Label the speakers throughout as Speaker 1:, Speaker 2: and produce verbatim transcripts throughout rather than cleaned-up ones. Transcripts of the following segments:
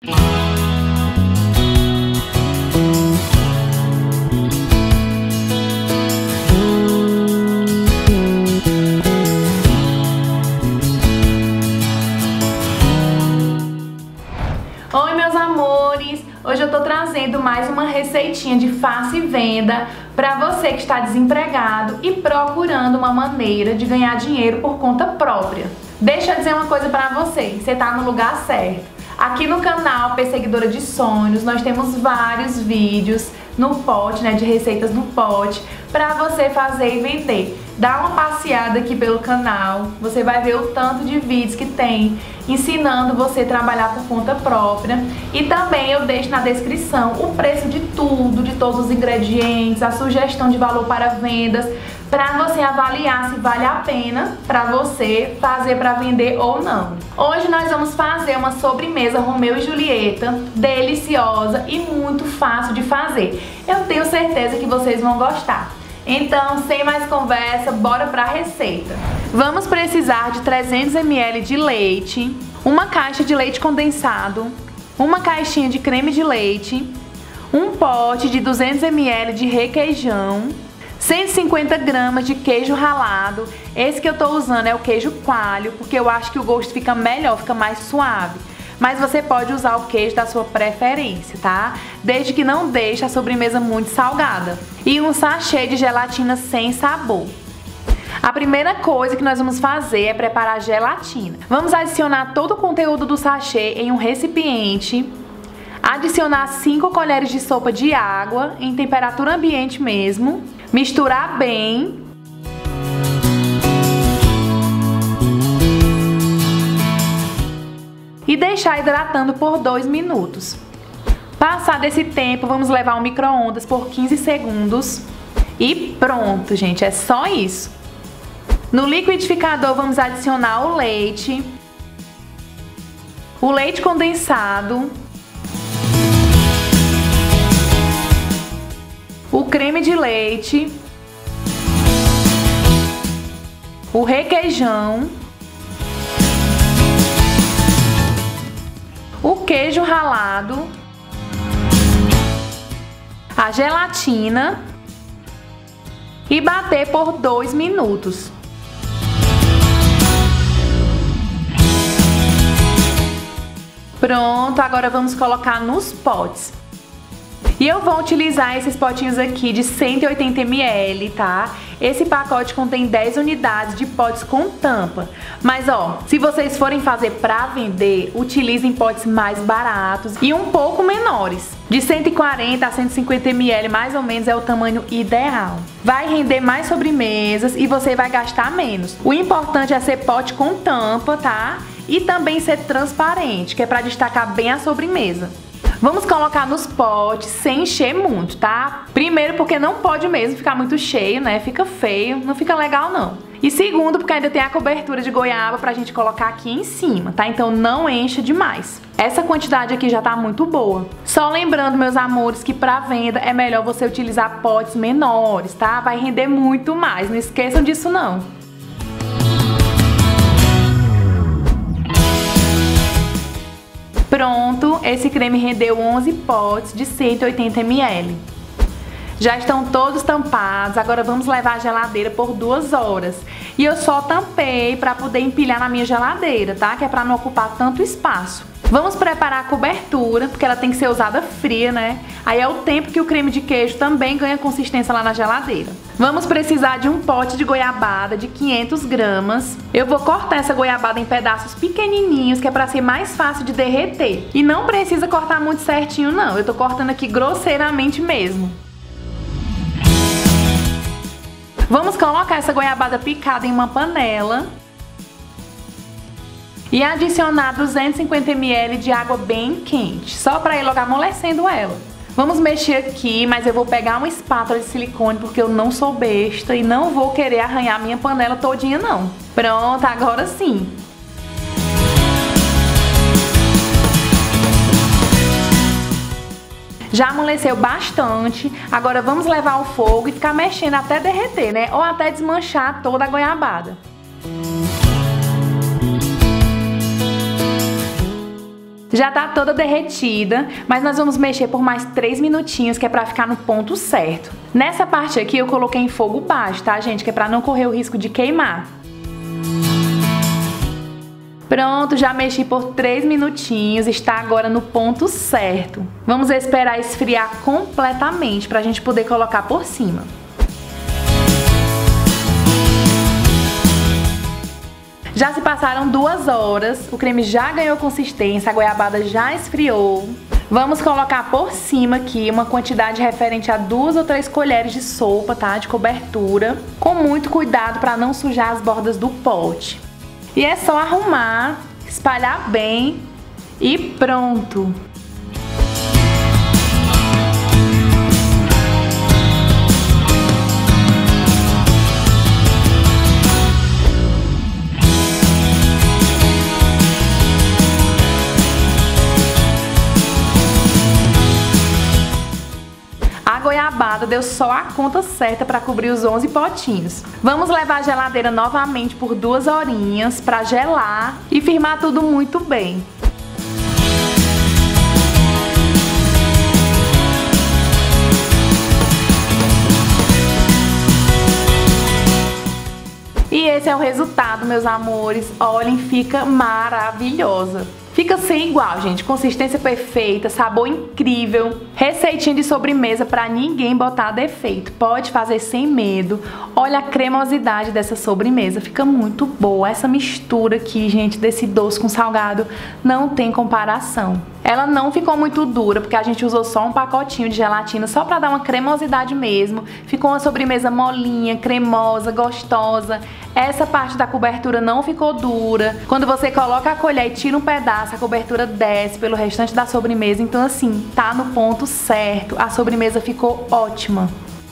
Speaker 1: Oi, meus amores! Hoje eu tô trazendo mais uma receitinha de fácil venda para você que está desempregado e procurando uma maneira de ganhar dinheiro por conta própria. Deixa eu dizer uma coisa para você, você tá no lugar certo. Aqui no canal Perseguidora de Sonhos nós temos vários vídeos no pote, né, de receitas no pote, para você fazer e vender. Dá uma passeada aqui pelo canal, você vai ver o tanto de vídeos que tem ensinando você a trabalhar por conta própria. E também eu deixo na descrição o preço de tudo, de todos os ingredientes, a sugestão de valor para vendas, para você avaliar se vale a pena para você fazer para vender ou não. Hoje nós vamos fazer uma sobremesa Romeu e Julieta, deliciosa e muito fácil de fazer. Eu tenho certeza que vocês vão gostar. Então, sem mais conversa, bora para a receita. Vamos precisar de trezentos mililitros de leite, uma caixa de leite condensado, uma caixinha de creme de leite, um pote de duzentos mililitros de requeijão, cento e cinquenta gramas de queijo ralado. Esse que eu tô usando é o queijo coalho, porque eu acho que o gosto fica melhor, fica mais suave. Mas você pode usar o queijo da sua preferência, tá? Desde que não deixe a sobremesa muito salgada. E um sachê de gelatina sem sabor. A primeira coisa que nós vamos fazer é preparar a gelatina. Vamos adicionar todo o conteúdo do sachê em um recipiente. Adicionar cinco colheres de sopa de água em temperatura ambiente mesmo. Misturar bem. E deixar hidratando por dois minutos. Passado esse tempo, vamos levar ao micro-ondas por quinze segundos. E pronto, gente, é só isso. No liquidificador vamos adicionar o leite, o leite condensado, o creme de leite, o requeijão, o queijo ralado, a gelatina e bater por dois minutos. Pronto, agora vamos colocar nos potes. E eu vou utilizar esses potinhos aqui de cento e oitenta mililitros, tá? Esse pacote contém dez unidades de potes com tampa. Mas ó, se vocês forem fazer pra vender, utilizem potes mais baratos e um pouco menores. De cento e quarenta a cento e cinquenta mililitros mais ou menos é o tamanho ideal. Vai render mais sobremesas e você vai gastar menos. O importante é ser pote com tampa, tá? E também ser transparente, que é pra destacar bem a sobremesa. Vamos colocar nos potes sem encher muito, tá? Primeiro porque não pode mesmo ficar muito cheio, né? Fica feio, não fica legal não. E segundo porque ainda tem a cobertura de goiaba pra gente colocar aqui em cima, tá? Então não encha demais. Essa quantidade aqui já tá muito boa. Só lembrando, meus amores, que pra venda é melhor você utilizar potes menores, tá? Vai render muito mais, não esqueçam disso não. Pronto, esse creme rendeu onze potes de cento e oitenta mililitros. Já estão todos tampados, agora vamos levar à geladeira por duas horas. E eu só tampei para poder empilhar na minha geladeira, tá? Que é para não ocupar tanto espaço. Vamos preparar a cobertura, porque ela tem que ser usada fria, né? Aí é o tempo que o creme de queijo também ganha consistência lá na geladeira. Vamos precisar de um pote de goiabada de quinhentas gramas. Eu vou cortar essa goiabada em pedaços pequenininhos, que é para ser mais fácil de derreter. E não precisa cortar muito certinho, não. Eu tô cortando aqui grosseiramente mesmo. Vamos colocar essa goiabada picada em uma panela. E adicionar duzentos e cinquenta mililitros de água bem quente, só para ir logo amolecendo ela. Vamos mexer aqui, mas eu vou pegar uma espátula de silicone porque eu não sou besta e não vou querer arranhar minha panela todinha não. Pronto, agora sim. Já amoleceu bastante, agora vamos levar ao fogo e ficar mexendo até derreter, né? Ou até desmanchar toda a goiabada. Já tá toda derretida, mas nós vamos mexer por mais três minutinhos, que é pra ficar no ponto certo. Nessa parte aqui eu coloquei em fogo baixo, tá, gente? Que é pra não correr o risco de queimar. Pronto, já mexi por três minutinhos, está agora no ponto certo. Vamos esperar esfriar completamente pra gente poder colocar por cima. Já se passaram duas horas, o creme já ganhou consistência, a goiabada já esfriou. Vamos colocar por cima aqui uma quantidade referente a duas ou três colheres de sopa, tá? De cobertura, com muito cuidado para não sujar as bordas do pote. E é só arrumar, espalhar bem e pronto! A goiabada deu só a conta certa para cobrir os onze potinhos. Vamos levar a geladeira novamente por duas horinhas para gelar e firmar tudo muito bem. E esse é o resultado, meus amores. Olhem, fica maravilhosa. Fica sem igual, gente. Consistência perfeita, sabor incrível. Receitinha de sobremesa pra ninguém botar defeito. Pode fazer sem medo. Olha a cremosidade dessa sobremesa. Fica muito boa. Essa mistura aqui, gente, desse doce com salgado não tem comparação. Ela não ficou muito dura, porque a gente usou só um pacotinho de gelatina, só pra dar uma cremosidade mesmo. Ficou uma sobremesa molinha, cremosa, gostosa. Essa parte da cobertura não ficou dura. Quando você coloca a colher e tira um pedaço, a cobertura desce pelo restante da sobremesa. Então assim, tá no ponto certo. A sobremesa ficou ótima.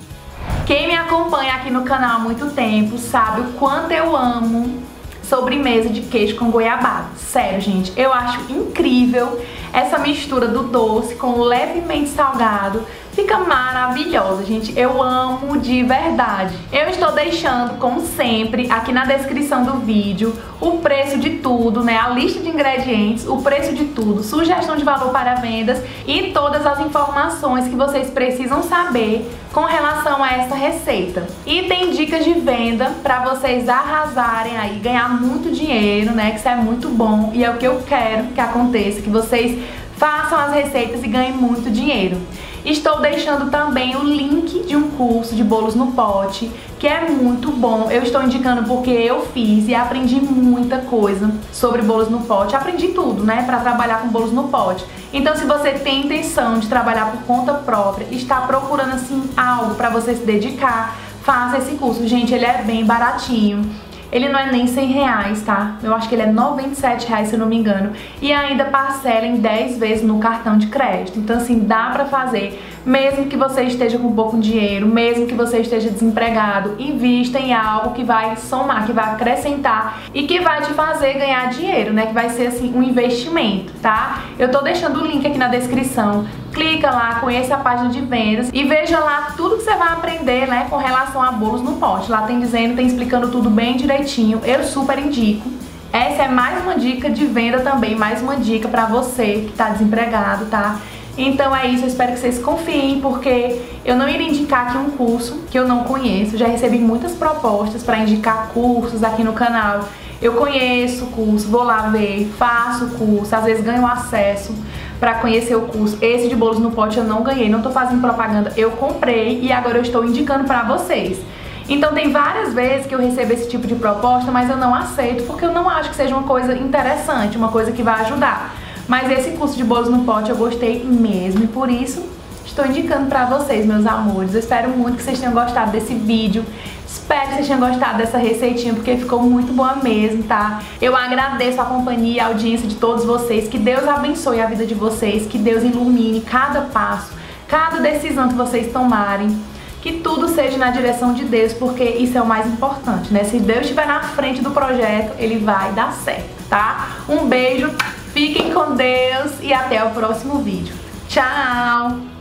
Speaker 1: Quem me acompanha aqui no canal há muito tempo sabe o quanto eu amo sobremesa de queijo com goiabada. Sério, gente, eu acho incrível essa mistura do doce com o levemente salgado. Fica maravilhosa, gente. Eu amo de verdade. Eu estou deixando, como sempre, aqui na descrição do vídeo, o preço de tudo, né? A lista de ingredientes, o preço de tudo, sugestão de valor para vendas e todas as informações que vocês precisam saber com relação a essa receita. E tem dicas de venda para vocês arrasarem aí, ganhar muito dinheiro, né? Que isso é muito bom e é o que eu quero que aconteça, que vocês façam as receitas e ganhem muito dinheiro. Estou deixando também o link de um curso de bolos no pote, que é muito bom. Eu estou indicando porque eu fiz e aprendi muita coisa sobre bolos no pote. Aprendi tudo, né, para trabalhar com bolos no pote. Então, se você tem intenção de trabalhar por conta própria, está procurando assim algo para você se dedicar, faça esse curso. Gente, ele é bem baratinho. Ele não é nem cem reais, tá? Eu acho que ele é noventa e sete reais, se eu não me engano. E ainda parcela em dez vezes no cartão de crédito. Então, assim, dá pra fazer. Mesmo que você esteja com pouco dinheiro, mesmo que você esteja desempregado, invista em algo que vai somar, que vai acrescentar e que vai te fazer ganhar dinheiro, né? Que vai ser, assim, um investimento, tá? Eu tô deixando o link aqui na descrição. Clica lá, conheça a página de vendas e veja lá tudo que você vai aprender, né, com relação a bolos no pote. Lá tem dizendo, tem explicando tudo bem direitinho. Eu super indico. Essa é mais uma dica de venda também, mais uma dica pra você que tá desempregado, tá? Então é isso, eu espero que vocês confiem, porque eu não iria indicar aqui um curso que eu não conheço. Já recebi muitas propostas pra indicar cursos aqui no canal. Eu conheço o curso, vou lá ver, faço o curso, às vezes ganho acesso pra conhecer o curso. Esse de bolos no pote eu não ganhei, não tô fazendo propaganda, eu comprei e agora eu estou indicando pra vocês. Então tem várias vezes que eu recebo esse tipo de proposta, mas eu não aceito porque eu não acho que seja uma coisa interessante, uma coisa que vai ajudar. Mas esse curso de bolos no pote eu gostei mesmo e por isso estou indicando pra vocês, meus amores. Eu espero muito que vocês tenham gostado desse vídeo. Espero que vocês tenham gostado dessa receitinha, porque ficou muito boa mesmo, tá? Eu agradeço a companhia e a audiência de todos vocês. Que Deus abençoe a vida de vocês, que Deus ilumine cada passo, cada decisão que vocês tomarem. Que tudo seja na direção de Deus, porque isso é o mais importante, né? Se Deus estiver na frente do projeto, ele vai dar certo, tá? Um beijo, fiquem com Deus e até o próximo vídeo. Tchau!